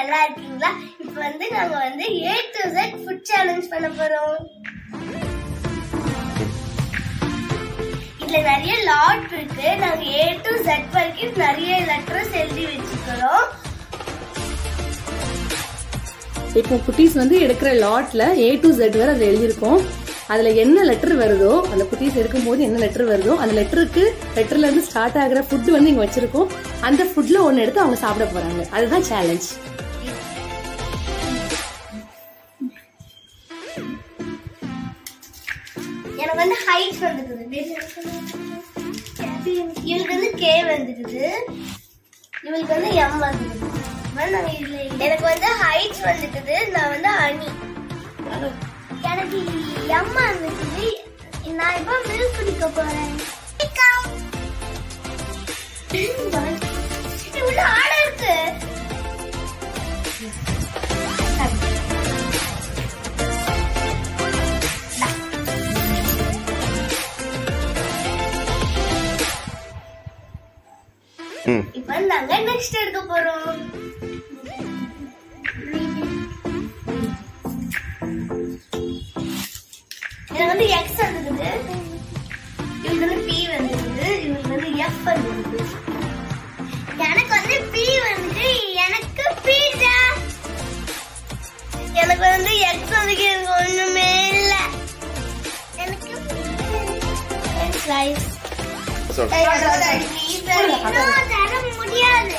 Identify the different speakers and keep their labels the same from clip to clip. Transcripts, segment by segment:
Speaker 1: நல்லா இருக்கீங்களா? இப்போ வந்து நாங்க வந்து A to Z food challenge பண்ண போறோம். இதுல நிறைய லாட் இருக்கு. நாங்க A to Z வரைக்கும் நிறைய லெட்டர்ஸ் எழுதி வச்சிருக்கோம்.
Speaker 2: இப்போ குட்டீஸ் வந்து எடுக்கிற லாட்ல A to Z வரை அது எழுதியிருக்கோம். அதுல என்ன லெட்டர் வருதோ, அந்த குட்டீஸ் எடுக்கும் போது என்ன லெட்டர் வருதோ அந்த லெட்டர்ல இருந்து ஸ்டார்ட் ஆகுற ஃபுட் வந்து இங்க வச்சிருக்கோம். அந்த ஃபுட்ல ஒன்னு எடுத்து அவங்க சாப்பிட போறாங்க. அதுதான் சேலஞ்ச்.
Speaker 1: எனக்கு வந்து ஹைட் வந்துக்குது, இவளுக்கு வந்து K வந்துக்குது, இவளுக்கு வந்து M வந்துக்குது. எனக்கு வந்து ஹைட் வந்துக்குது, நான் வந்து அணி. எனக்கு M வந்துக்குது, நான் இப்ப மில்க் குடிக்க போறேன். இவ்வளவு ஆடா இருக்கு. இப்ப நாங்க நெக்ஸ்ட் எடுக்க போறோம். எனக்கு வந்து X வந்துக்குது, இவளுக்கு வந்து P வந்துக்குது, இவளுக்கு வந்து F வந்துக்குது. எனக்கு வந்து P வந்துட்டு, எனக்கு பீட்சா. எனக்கு வந்து X வந்துக்கு ஒண்ணுமே இல்ல. எனக்கு ரைஸ் தர முடியாது.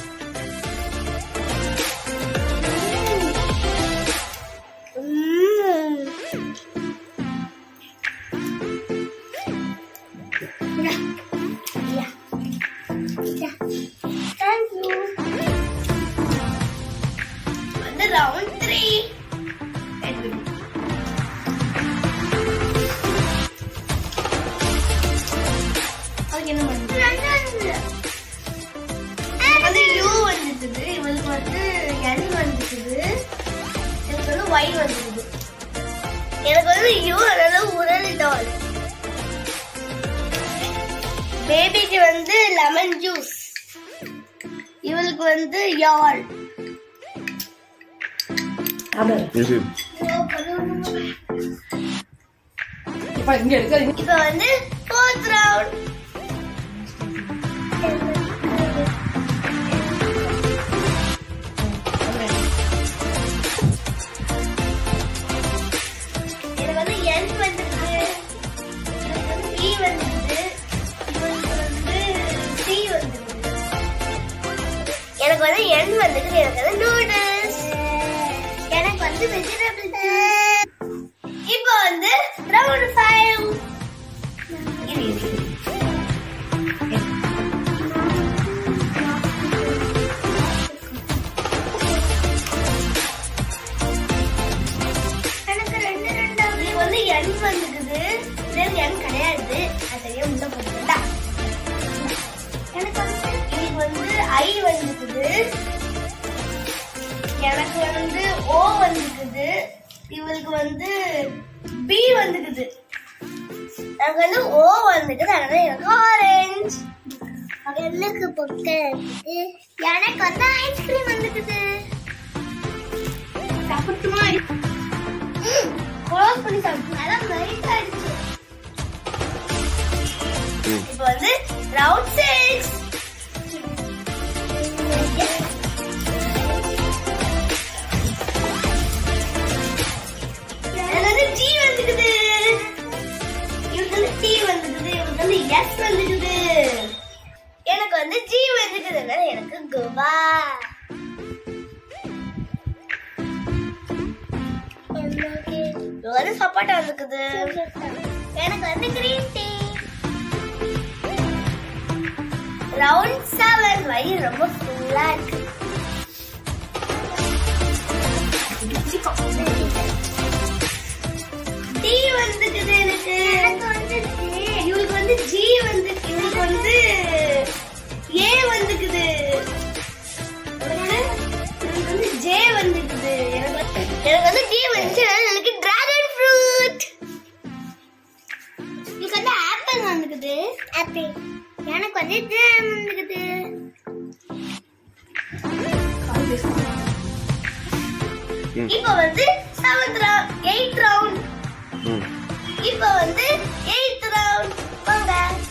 Speaker 1: வந்து ரவுண்ட் 3 வந்து U வந்துக்குது, இவளுக்கு வந்து N வந்துக்குது, எனக்கு வந்து Y வந்துக்குது. எனக்கு வந்து U அதனால உரல் டால். பேபிக்கு வந்து லெமன் ஜூஸ், இவளுக்கு வந்து யாழ். இப்ப வந்து 4th ரவுண்ட். எனக்கு வந்து N வந்துக்குது, எனக்கு வந்து P வந்துக்குது, இவளுக்கு வந்து C வந்துக்குது. எனக்கு வந்து N வந்துக்குது, எனக்கு வந்து நூடுல்ஸ், எனக்கு வந்து வெஜிடபிள்ஸ். இப்போ வந்து ரவுண்ட் 5. எனக்கு ரெண்டு வந்து N வந்துக்குது, N கிடையாது, அதையே உள்ள போட்டுட்டா. எனக்கு வந்து இதுக்கு வந்து I வந்துக்குது, எனக்கு வந்து O வந்துக்குது, இவளுக்கு வந்து B வந்துக்குது, எனக்கு வந்து O வந்துக்குது, அதனால எனக்கு ஆரஞ்சு. எனக்கு பொக்க எனக்கு வந்து ஐஸ்கிரீம் வந்துக்குது. சாப்பிட்டுமா க்ளோஸ் பண்ணி சாப்பிட்டு அதான் லைட் ஆயிடுச்சு. இப்போ வந்து ரவுண்ட் 6. G வந்துக்குது, இவருக்கு வந்து T வந்துக்குது, இவருக்கு வந்து S வந்துக்குது, எனக்கு வந்து G வந்துக்குது, எனக்கு கோவா. வந்து சப்பாட்டா வந்துக்குது, எனக்கு வந்து கிரீன் டீ. ரவுண்ட் 7. வயிறு ரொம்ப ஃபுல்லா இருக்கு. D வந்துக்குது, எனக்கு வந்து இவளுக்கு வந்து G வந்துக்கு, இவளுக்கு வந்து A வந்துக்குது, இவளுக்கு வந்து J வந்துக்குது, எனக்கு வந்து D வந்துச்சு, எனக்கு டிராகன் ஃப்ரூட். இவளுக்கு வந்து ஆப்பிள் வந்துக்குது, ஆப்பிள். எனக்கு வந்து ஜாம் வந்துக்குது. இப்போ வந்து 7th ரவுண்ட் 8th ரவுண்ட் இப்போ வந்து 8th ரவுண்ட் வாங்க.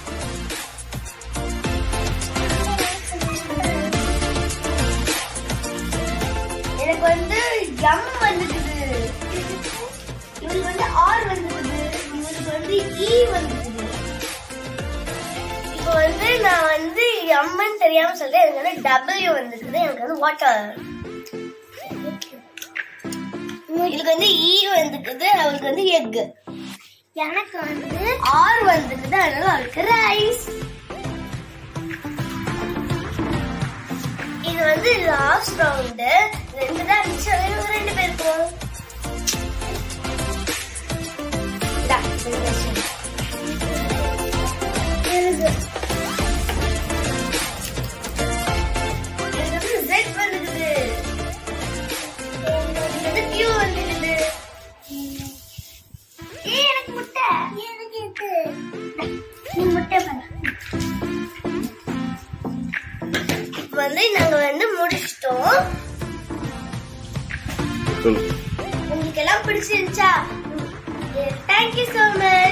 Speaker 1: எனக்கு வந்து M வந்துடுது, இவளுக்கு வந்து R வந்துடுது, இவளுக்கு வந்து E வந்துடுது. இப்போ வந்து நான் வந்து M தெரியாம சொல்றேன். எனக்கு வந்து W வந்துடுது, எனக்கு வந்து வாட்டர். இதுக்கு வந்து E வந்துக்குது, அவளுக்கு வந்து எக். எனக்கு வந்து R வந்துக்குது, அதனால அவளுக்கு ரைஸ். இது வந்து லாஸ்ட் ரவுண்ட். 2 தான் இருந்துச்சு, 2 பேருக்கும். Z வந்துக்குது, Q வந்துக்குது. எனக்கு முட்டை, எனக்கு இது நீ முட்டை பண்ண. இப்போ வந்து நாங்க வந்து முடிச்சிட்டோம். உங்களுக்கு எல்லாம் பிடிச்சிருச்சா? Thank you so much.